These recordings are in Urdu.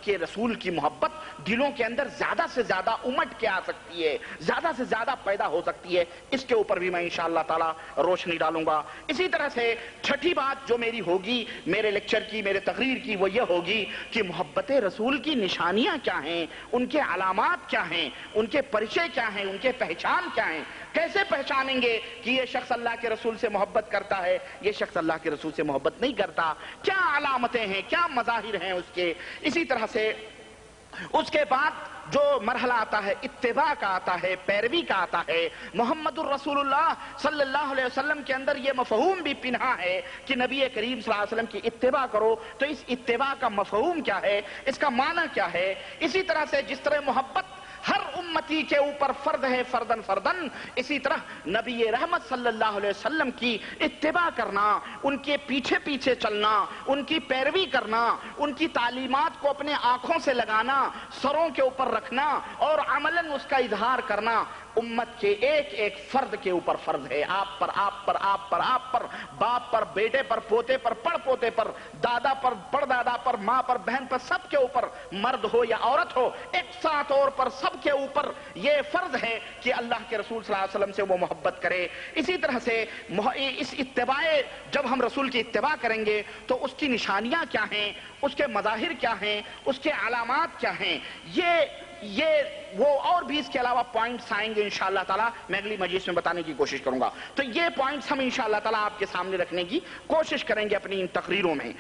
کے رسول کی محبت دلوں کے اندر زیادہ سے زیادہ امٹ کے آ سکتی ہے، زیادہ سے زیادہ پیدا ہو سکتی ہے، اس کے اوپر بھی میں انشاءاللہ تعالی روشنی ڈالوں گا۔ اسی طرح سے چھٹی بات جو میری ہوگی میرے لیکچر کی، میرے تقریر کی، وہ یہ ہوگی کہ محبت رسول کی نشانیاں کیا ہیں، ان کے علامات کیا ہیں، ان کے پریچے کیا ہیں، ان کے پہچان کیا ہیں، کیسے پہچانیں گے کہ یہ شخص اللہ کے رسول سے محبت کرتا ہے، یہ شخص اللہ کے رسول سے محبت نہیں کرتا، کیا علامتیں ہیں، کیا مظاہر ہیں اس کے۔ اسی طرح سے اس کے بعد جو مرحلہ آتا ہے اتباع کا آتا ہے، پیروی کا آتا ہے۔ محمد الرسول اللہ صلی اللہ علیہ وسلم کے اندر یہ مفہوم بھی پنہا ہے کہ نبی کریم صلی اللہ علیہ وسلم کی اتباع کرو، تو اس اتباع کا مفہوم کیا ہے، اس کا معنی کیا ہے۔ اسی طرح سے جس طرح محبت ہر امتی کے اوپر فرض ہے فردن فردن، اسی طرح نبی رحمت صلی اللہ علیہ وسلم کی اتباع کرنا، ان کے پیچھے پیچھے چلنا، ان کی پیروی کرنا، ان کی تعلیمات کو اپنے آنکھوں سے لگانا، سروں کے اوپر رکھنا اور عملاً اس کا اظہار کرنا امت کے ایک ایک فرد کے اوپر فرض ہے۔ آپ پر، آپ پر، آپ پر، آپ پر، باپ پر، بیٹے پر، پوتے پر، پڑ پوتے پر، دادا پر، پڑ دادا پر، ماں پر، بہن پر، سب کے اوپر، مرد ہو یا عورت ہو، ایک ساتھ طور پر سب کے اوپر یہ فرض ہے کہ اللہ کے رسول صلی اللہ علیہ وسلم سے وہ محبت کرے۔ اسی طرح سے اس اتباع، جب ہم رسول کی اتباع کریں گے تو اس کی نشانیاں کیا ہیں، اس کے مظاہر کیا ہیں، اس کے علامات کیا ہیں، یہ وہ اور بھی اس کے علاوہ پوائنٹس آئیں گے انشاءاللہ تعالی، میں اگلی مجلس میں بتانے کی کوشش کروں گا۔ تو یہ پوائنٹس ہم انشاءاللہ تعالی آپ کے سامنے رکھنے کی کوشش کریں گے اپنی ان تقریروں میں۔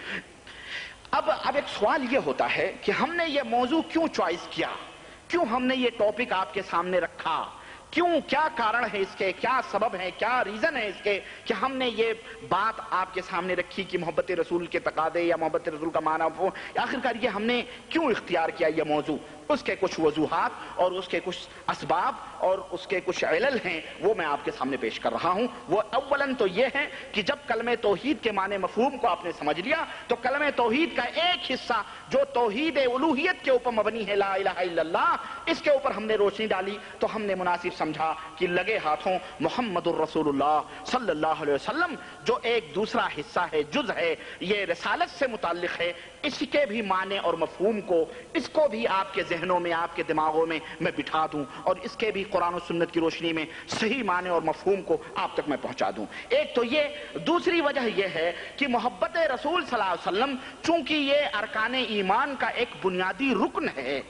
اب ایک سوال یہ ہوتا ہے کہ ہم نے یہ موضوع کیوں چوائس کیا، کیوں ہم نے یہ ٹاپک آپ کے سامنے رکھا، کیوں، کیا کارن ہے اس کے، کیا سبب ہے، کیا ریزن ہے اس کے کہ ہم نے یہ بات آپ کے سامنے رکھی کہ محبت رسول کے تقاضے یا محبت رسول کا معنی وہ آخرکار یہ ہم نے کیوں اختیار کیا یہ موضوع۔ اس کے کچھ وجوہات اور اس کے کچھ اسباب اور اس کے کچھ علل ہیں، وہ میں آپ کے سامنے پیش کر رہا ہوں۔ وہ اولاً تو یہ ہے کہ جب کلمہ توحید کے معنی مفہوم کو آپ نے سمجھ لیا تو کلمہ توحید کا ایک حصہ جو توحید الوہیت کے اوپر مبنی ہے، لا الہ الا اللہ، اس کے اوپر ہم نے روشنی ڈالی تو ہم نے مناسب سمجھا کہ لگے ہاتھوں محمد الرسول اللہ صلی اللہ علیہ وسلم جو ایک دوسرا حصہ ہے، جز ہے، یہ رسالت سے متعلق ہے، اس کے بھی معنی اور مفہوم کو، اس کو بھی آپ کے ذہنوں میں، آپ کے دماغوں میں میں بٹھا دوں اور اس کے بھی قرآن و سنت کی روشنی میں صحیح معنی اور مفہوم کو آپ تک میں پہنچا دوں۔ ایک تو یہ، دوسری وجہ یہ ہے کہ محبت رسول صلی اللہ علیہ وسلم چونکہ یہ ارکان ایمان کا ایک بنیادی رکن ہے،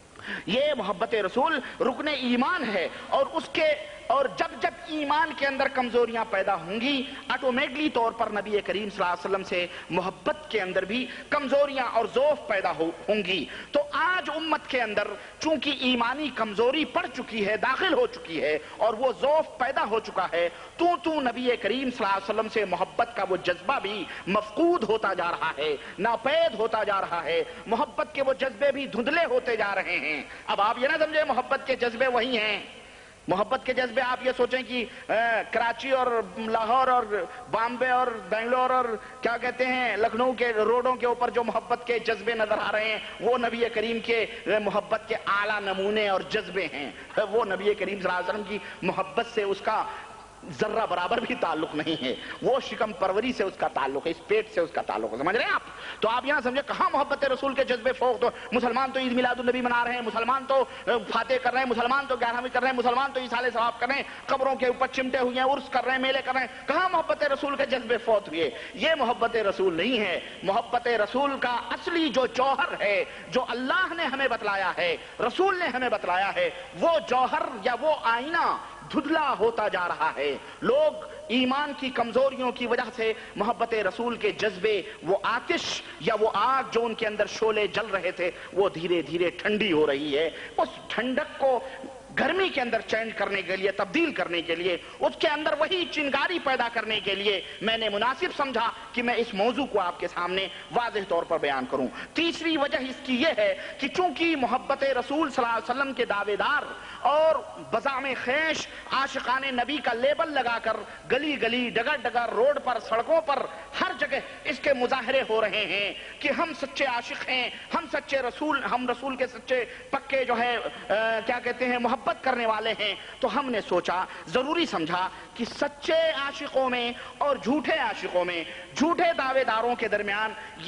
یہ محبت رسول رکن ایمان ہے، اور جب ایمان کے اندر کمزوریاں پیدا ہوں گی آٹومیٹلی طور پر نبی کریم صلی اللہ علیہ وسلم سے محبت کے اندر بھی کمزوریاں اور ضعف پیدا ہوں گی۔ تو آج امت کے اندر چونکہ ایمانی کمزوری پڑ چکی ہے، داخل ہو چکی ہے اور وہ ضعف پیدا ہو چکا ہے، تو نبی کریم صلی اللہ علیہ وسلم سے محبت کا وہ جذبہ بھی مفقود ہوتا جا رہا ہے، ناپید ہوتا جا رہا ہے، محبت کے وہ جذبے بھی دھندلے ہوتے جا رہے ہیں۔ اب آپ یہ نہ سمجھے محبت کے جذبے وہی ہیں، محبت کے جذبے آپ یہ سوچیں کہ کراچی اور لاہور اور بامبے اور بنگلور اور کیا کہتے ہیں لکھنؤ کے روڈوں کے اوپر جو محبت کے جذبے نظر آ رہے ہیں وہ نبی کریم کے محبت کے اعلیٰ نمونے اور جذبے ہیں۔ وہ نبی کریم صلی اللہ علیہ وسلم کی محبت سے اس کا ذرہ برابر بھی تعلق نہیں ہے، وہ شکم پروری سے اس کا تعلق ہے، اس پیٹ سے اس کا تعلق ہے، سمجھ رہے ہیں آپ؟ تو آپ یہاں سمجھے کہاں محبت رسول کے جذبے فوق، تو مسلمان تو عید میلاد النبی منا رہے ہیں، مسلمان تو فاتح کر رہے ہیں، مسلمان تو 11ویں کر رہے ہیں، مسلمان تو ایصال ثواب کر رہے ہیں، قبروں کے اوپر چمٹے ہوئے ہیں، عرس کر رہے ہیں، میلے کر رہے ہیں، کہاں محبت رسول کے جذبے فوت ہوئے؟ یہ محبت رسول نہیں ہے۔ محبت رسول کا اصلی جو جوہر ہے، جو اللہ نے ہمیں بتلایا ہے، رسول نے ہمیں بتلایا ہے، وہ جوہر یا وہ آئینہ دھدلا ہوتا جا رہا ہے۔ لوگ ایمان کی کمزوریوں کی وجہ سے محبت رسول کے جذبے، وہ آتش یا وہ آگ جو ان کے اندر شعلے جل رہے تھے، وہ دھیرے دھیرے ٹھنڈی ہو رہی ہے۔ اس ٹھنڈک کو گرمی کے اندر چینج کرنے کے لیے، تبدیل کرنے کے لیے، اس کے اندر وہی چنگاری پیدا کرنے کے لیے میں نے مناسب سمجھا کہ میں اس موضوع کو آپ کے سامنے واضح طور پر بیان کروں۔ تیسری وجہ اس کی یہ ہے کہ چونکہ محبت رسول صلی اللہ علیہ وسلم کے دعوے دار اور بزعم خیش عاشقان نبی کا لیبل لگا کر گلی گلی، ڈگر ڈگر، روڈ پر، سڑکوں پر، ہر جگہ اس کے مظاہرے ہو رہے ہیں کہ ہم سچے عاشق ہیں، ہم سچے رسول، ہم رسول کے سچے پکے جو ہے کیا کہتے ہیں محبت کرنے والے ہیں، تو ہم نے سوچا، ضروری سمجھا کہ سچے عاشقوں میں اور جھوٹے عاشقوں میں، جھوٹے دعوے داروں کے درمیان یہ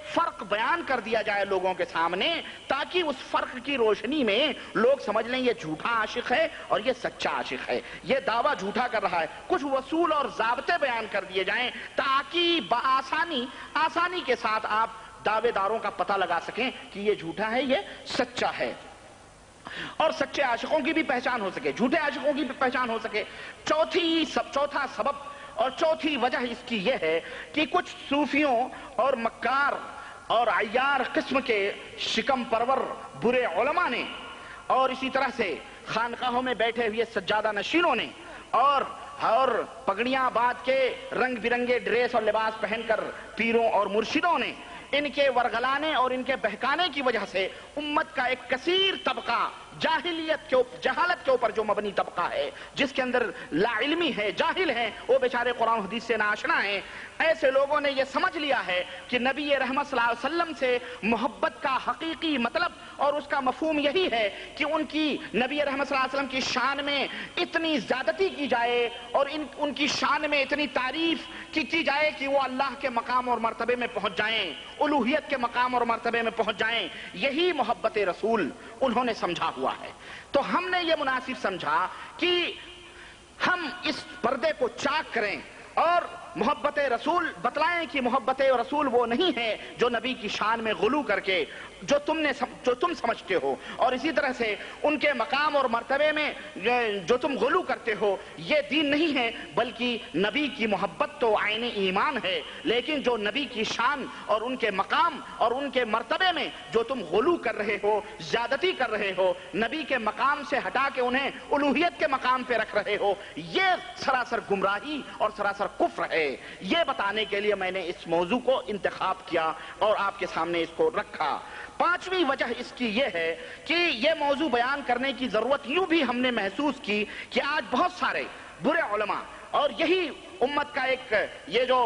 فرق بیان کر دیا جائے لوگوں کے سامنے، تاکہ اس فرق کی روشنی میں لوگ سمجھ لیں یہ جھوٹا عاشق ہے اور یہ سچا عاشق ہے، یہ دعویٰ جھوٹا کر رہا ہے۔ کچھ اصول اور ضابطے بیان کر دیے جائیں تاکہ آسانی کے ساتھ آپ دعوے داروں کا پتہ لگا سکیں کہ یہ جھوٹا ہے، یہ سچا ہے، اور سچے عاشقوں کی بھی پہچان ہو سکے، جھوٹے عاشقوں کی بھی پہچان ہو سکے۔ چوتھا سبب اور چوتھی وجہ اس کی یہ ہے کہ کچھ صوفیوں اور مکار اور عیار قسم کے شکم پرور برے علماء نے، اور اسی طرح سے خانقاہوں میں بیٹھے ہوئے سجادہ نشینوں نے، اور پگڑیاں باندھ کے رنگ برنگے ڈریس اور لباس پہن کر پیروں اور مرشدوں نے، ان کے ورغلانے اور ان کے بہکانے کی وجہ سے امت کا ایک کثیر طبقہ جہالت کے اوپر جو مبنی طبقہ ہے، جس کے اندر لا علمی ہے، جاہل ہیں، وہ بیچارے قرآن و حدیث سے ناآشنا ہیں، ایسے لوگوں نے یہ سمجھ لیا ہے کہ نبی رحمت صلی اللہ علیہ وسلم سے محبت کا حقیقی مطلب اور اس کا مفہوم یہی ہے کہ ان کی نبی رحمت صلی اللہ علیہ وسلم کی شان میں اتنی زیادتی کی جائے اور ان کی شان میں اتنی تعریف کی جائے کہ وہ اللہ کے مقام اور مرتبے میں پہنچ جائیں، الوہیت کے مقام اور مرتبے میں پہنچ جائیں۔ یہی محبت رسول انہوں نے سمجھا ہوا ہے۔ تو ہم نے یہ مناسب سمجھا کہ ہم اس پردے کو چاک کریں اور محبت رسول بتلائیں کہ محبت رسول وہ نہیں ہے جو نبی کی شان میں غلو کر کے جو تم سمجھتے ہو، اور اسی طرح سے ان کے مقام اور مرتبے میں جو تم غلو کرتے ہو یہ دین نہیں ہے، بلکہ نبی کی محبت تو عین ایمان ہے، لیکن جو نبی کی شان اور ان کے مقام اور ان کے مرتبے میں جو تم غلو کر رہے ہو، زیادتی کر رہے ہو، نبی کے مقام سے ہٹا کے انہیں الوہیت کے مقام پہ رکھ رہے ہو، یہ سراسر گمراہی اور سراسر کفر ہے۔ یہ بتانے کے لیے میں نے اس موضوع کو انتخاب کیا اور آپ کے سامنے اس کو رکھا۔ پانچویں وجہ اس کی یہ ہے کہ یہ موضوع بیان کرنے کی ضرورت یوں بھی ہم نے محسوس کی کہ آج بہت سارے برے علماء اور یہی امت کا ایک یہ جو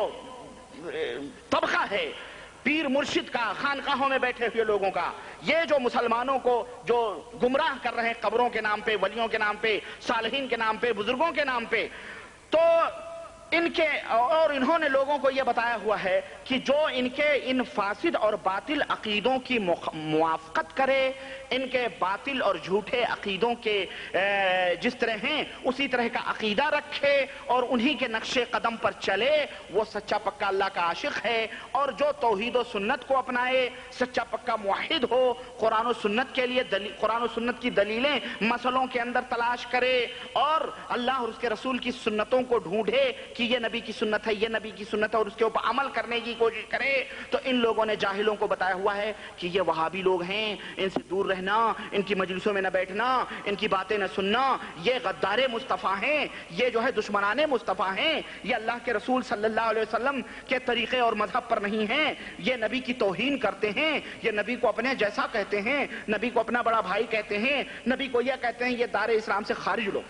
طبقہ ہے پیر مرشد کا، خانقاہوں میں بیٹھے ہوئے لوگوں کا، یہ جو مسلمانوں کو جو گمراہ کر رہے ہیں قبروں کے نام پہ، ولیوں کے نام پہ، صالحین کے نام پہ، بزرگوں کے نام پہ، تو انہوں نے لوگوں کو یہ بتایا ہوا ہے کہ جو ان کے ان فاسد اور باطل عقیدوں کی موافقت کرے، ان کے باطل اور جھوٹے عقیدوں کے جس طرح ہیں اسی طرح کا عقیدہ رکھے اور انہی کے نقش قدم پر چلے، وہ سچا پکا اللہ کا عاشق ہے، اور جو توحید و سنت کو اپنائے، سچا پکا موحد ہو، قرآن و سنت کے لیے قرآن و سنت کی دلیلیں مسئلوں کے اندر تلاش کرے اور اللہ اور اس کے رسول کی سنتوں کو ڈھونڈے کہ یہ نبی کی سنت ہے، یہ نبی کی سنت ہے، اور اس کے اوپر عمل کرنے کی کوشش کرے، تو ان لوگوں نے جاہلوں کو بتایا ہوا ہے کہ یہ وہابی لوگ ہیں، ان سے دور رہنا، ان کی مجلسوں میں نہ بیٹھنا، ان کی باتیں نہ سننا، یہ غدار مصطفیٰ ہیں، یہ جو ہے دشمنان مصطفیٰ ہیں، یہ اللہ کے رسول صلی اللہ علیہ وسلم کے طریقے اور مذہب پر نہیں ہیں، یہ نبی کی توہین کرتے ہیں، یہ نبی کو اپنے جیسا کہتے ہیں، نبی کو اپنا بڑا بھائی کہتے ہیں، نبی کو یہ کہتے ہیں یہ دار اسلام سے خارج لوگ۔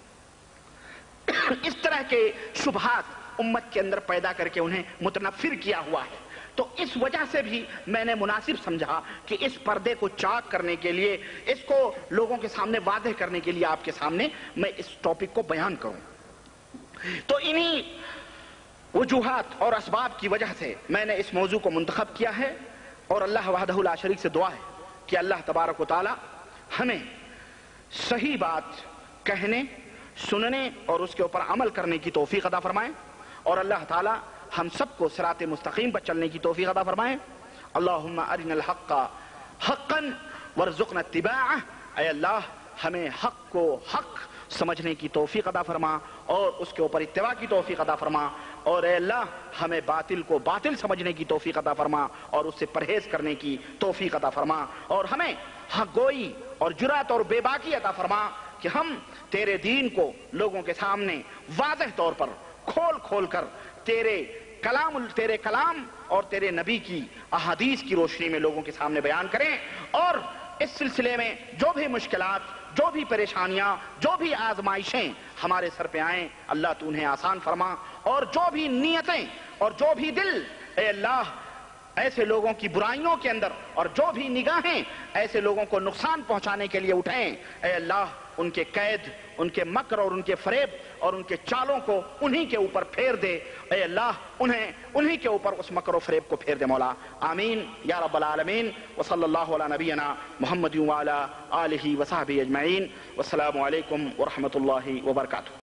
اس طرح کے شبہات امت کے اندر پیدا کر کے انہیں متنفر کیا ہوا ہے۔ تو اس وجہ سے بھی میں نے مناسب سمجھا کہ اس پردے کو چاک کرنے کے لیے، اس کو لوگوں کے سامنے واضح کرنے کے لیے آپ کے سامنے میں اس ٹاپک کو بیان کروں۔ تو انہی وجوہات اور اسباب کی وجہ سے میں نے اس موضوع کو منتخب کیا ہے، اور اللہ وحدہ لا شریک سے دعا ہے کہ اللہ تبارک و تعالی ہمیں صحیح بات کہنے، سننے اور اس کے اوپر عمل کرنے کی توفیق عطا فرمائیں، اور اللہ تعالی ہم سب کو صراط مستقیم پر چلنے کی توفیق عطا فرمائیں۔ اللہم ارنا الحق حقا وارزقنا اتباعہ، اے اللہ ہمیں حق کو حق سمجھنے کی توفیق عطا فرما اور اس کے اوپر اتباع کی توفیق عطا فرما، اور اے اللہ ہمیں باطل کو باطل سمجھنے کی توفیق عطا فرما اور اس سے پرہیز کرنے کی توفیق عطا فرما، اور ہمیں حق گوئی اور جرأت اور بے باکی عطا فرما کہ ہم تیرے دین کو لوگوں کے سامنے واضح طور پر کھول کر تیرے کلام اور تیرے نبی کی احادیث کی روشنی میں لوگوں کے سامنے بیان کریں، اور اس سلسلے میں جو بھی مشکلات، جو بھی پریشانیاں، جو بھی آزمائشیں ہمارے سر پہ آئیں، اللہ تو انہیں آسان فرما، اور جو بھی نیتیں اور جو بھی دل اے اللہ ایسے لوگوں کی برائیوں کے اندر اور جو بھی نگاہیں ایسے لوگوں کو نقصان پہنچانے کے لیے اٹھائیں، اے اللہ ان کے قید، ان کے مکر اور ان کے فریب اور ان کے چالوں کو انہی کے اوپر پھیر دے، اے اللہ انہی کے اوپر اس مکر و فریب کو پھیر دے مولا، آمین یا رب العالمین۔ وصلی اللہ علی نبینا محمد وعلی آلہ وصحبہ اجمعین، والسلام علیکم ورحمۃ اللہ وبرکاتہ۔